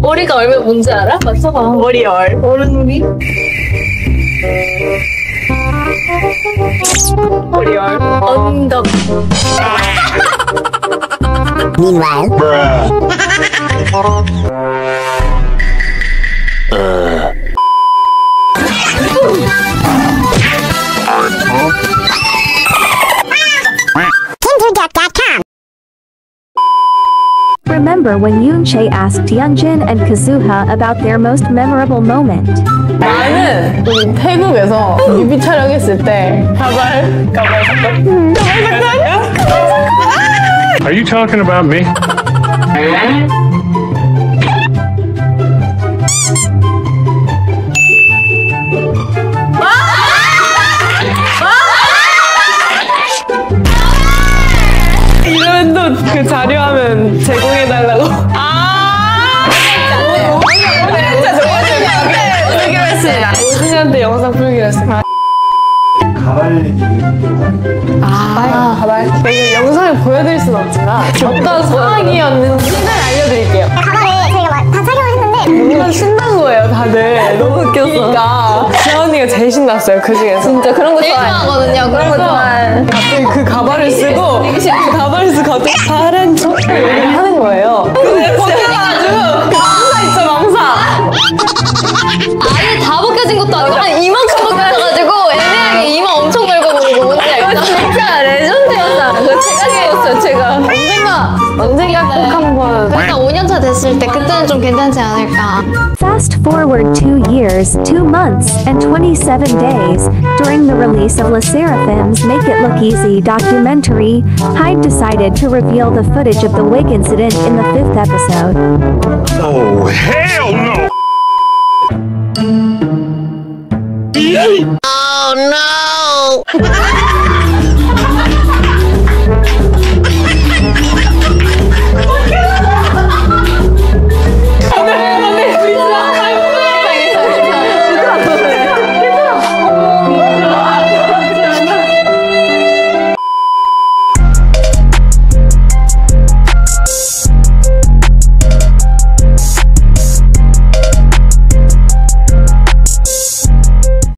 머리가 얼면 뭔지 알아? 맞춰봐. 머리얼. 얼음이? 머리얼. 언덕. Meanwhile. Tinder.com. Remember when Yoon Chae asked Yeonjin and Kazuha about their most memorable moment? 나는 우리 태국에서 뮤비 촬영했을 때 가발 사건. Are you talking about me? 이러면 또 그 자료하면 제공해달라고. 풀기로 했습니다. 오승이한테 영상 풀기로 했습니다. 가발 얘기. 가발. 제가 영상을 보여드릴 수는 없지만 어떤 상황이었는지는 알려드릴게요. 가발을 저희가 다 착용을 했는데 뭔가 신난 거예요, 다들. 너무 웃겼어. 그러니까 재언니가 제일 신났어요, 그 중에서. 진짜 그런 거 좋아하거든요. 그런 거 좋아해. 갑자기 그 가발을 쓰고 그 가발을 쓰고 갑자기 파란 척 얘기를 하는 거예요. 근데 벗겨가지고 그 망사 있죠, 망사. 아예 다 벗겨진 것도 아니고 한 이만큼 벗겨져가지고 애매하게 이마 엄청 넓어 보이고 뭔지 알죠? 진짜 레전드였다. 그거 제가 찍었어요, 제가. 언젠가 꼭 한번. 일단 5년차 됐을 때 그때는 좀 괜찮지 않을까. Fast forward 2 years, 2 months, and 27 days, during the release of LE SSERAFIM's Make It Look Easy documentary, Hyde decided to reveal the footage of the wig incident in the 5th episode. Oh, hey!